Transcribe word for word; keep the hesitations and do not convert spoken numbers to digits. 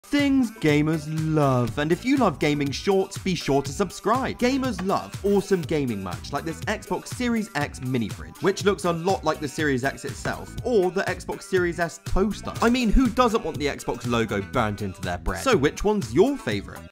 Things gamers love, and if you love gaming shorts, be sure to subscribe. Gamers love awesome gaming merch like this Xbox Series X mini fridge, which looks a lot like the Series X itself, or the Xbox Series S toaster. I mean, who doesn't want the Xbox logo burnt into their bread? So which one's your favourite?